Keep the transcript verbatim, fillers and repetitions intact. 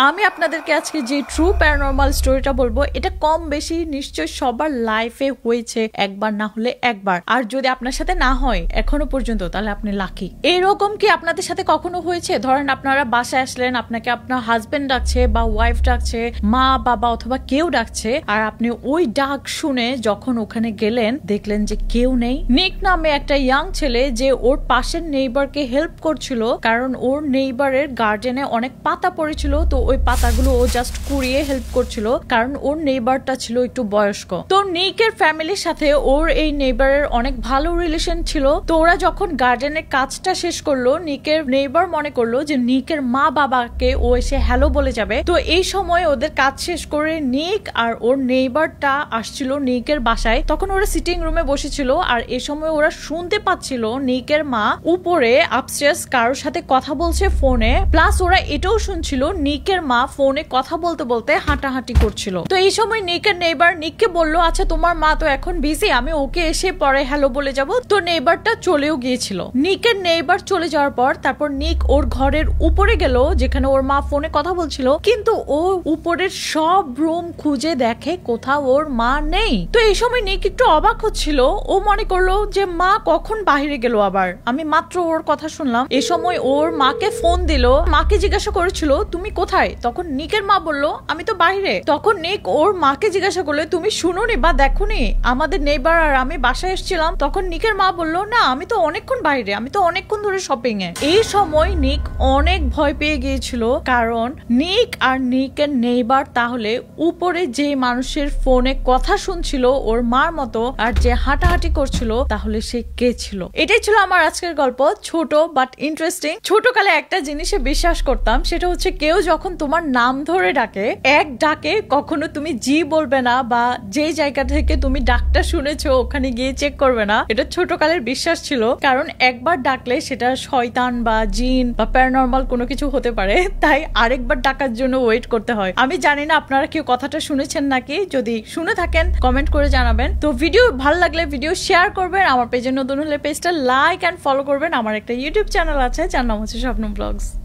আমি আপনাদেরকে আজকে যে ট্রু প্যারানরমাল স্টোরিটা বলবো, এটা কম বেশি নিশ্চয় সবার লাইফে হয়েছে একবার না হলে একবার। আর যদি আপনার সাথে না হয় এখনো পর্যন্ত, তাহলে আপনি লাকি। এরকম কি আপনাদের সাথে কখনো হয়েছে? ধরেন আপনারা বাসায় আসলেন, আপনাকে আপনার হাজবেন্ড ডাকছে বা ওয়াইফ ডাকছে, মা বাবা অথবা কেউ ডাকছে, আর আপনি ওই ডাক শুনে যখন ওখানে গেলেন দেখলেন যে কেউ নেই। নিক নামে একটা ইয়াং ছেলে যে ওর পাশের নেইবারকে হেল্প করছিল, কারণ ওর নেইবারের গার্ডেনে অনেক পাতা পড়েছিল, তো ওই পাতাগুলো ও জাস্ট কুড়িয়ে হেল্প করছিল, কারণ ওর নেইবারটা ছিল একটু বয়স্ক। তো নিকের ফ্যামিলির সাথে ওর এই নেইবারের অনেক ভালো রিলেশন ছিল। তো ওরা যখন গার্ডেনের কাজটা শেষ করলো, নিকের নেইবার মনে করলো যে নিকের মা বাবাকে ও এসে হ্যালো বলে যাবে। তো এই সময় ওদের কাজ শেষ করে নিক আর ওর নেইবারটা আসছিল নিকের বাসায়। তখন ওরা সিটিং রুমে বসেছিল, আর এই সময় ওরা শুনতে পাচ্ছিল নিকের মা উপরে আপস্টেয়ার্স কারোর সাথে কথা বলছে ফোনে, প্লাস ওরা এটাও শুনছিল নিকের মা ফোনে কথা বলতে বলতে হাঁটাহাঁটি করছিল। তো এই সময় নিকের নেইবার নিককে বললো, আচ্ছা তোমার মা তো এখন বিজি, আমি ওকে এসে পরে হ্যালো বলে যাব। তো নেইবারটা চলেও গিয়েছিল। নিকের নেইবার চলে যাওয়ার পর তারপর নিক ওর ঘরের উপরে গেল যেখানে ওর মা ফোনে কথা বলছিল, কিন্তু ও উপরের সব রুম খুঁজে দেখে কোথাও ওর মা নেই। তো এই সময় নিক একটু অবাক হচ্ছিল, ও মনে করলো যে মা কখন বাহিরে গেল, আবার আমি মাত্র ওর কথা শুনলাম। এই সময় ওর মাকে ফোন দিল, মাকে জিজ্ঞাসা করেছিল তুমি কোথায়। তখন নিকের মা বলল আমি তো বাইরে। তখন নিক ওর মাকে জিজ্ঞাসা করলো তুমি শুনোনি বা দেখোনি আমাদের নেইবার আর আমি বাসায় এসেছিলাম। তখন নিকের মা বলল না, আমি তো অনেকক্ষণ বাইরে, আমি তো অনেকক্ষণ ধরে শপিং এ। এই সময় নিক অনেক ভয় পেয়ে গিয়েছিল, কারণ নিক আর নিকের নেইবার তাহলে উপরে যে মানুষের ফোনে কথা শুনছিল ওর মার মতো, আর যে হাঁটাহাঁটি করছিল, তাহলে সে কে ছিল? এটাই ছিল আমার আজকের গল্প, ছোট বাট ইন্টারেস্টিং। ছোটকালে একটা জিনিসে বিশ্বাস করতাম, সেটা হচ্ছে কেউ যখন তোমার নাম ধরে ডাকে, এক ডাকে কখনো তুমি জি বলবে না, বা যে জায়গা থেকে তুমি ডাকটা শুনেছো ওখানে গিয়ে চেক করবে না। এটা ছোটকালের বিশ্বাস ছিল, কারণ একবার ডাকলে সেটা শয়তান বা জিন বা প্যারানরমাল কোনো কিছু হতে পারে, তাই আরেকবার ডাকার জন্য ওয়েট করতে হয়। আমি জানি না আপনারা কেউ কথাটা শুনেছেন নাকি, যদি শুনে থাকেন কমেন্ট করে জানাবেন। তো ভিডিও ভালো লাগলে ভিডিও শেয়ার করবেন, আমার পেজে নতুন হলে পেজটা লাইক এন্ড ফলো করবেন। আমার একটা ইউটিউব চ্যানেল আছে যার নাম হচ্ছে স্বপ্ন ব্লগস।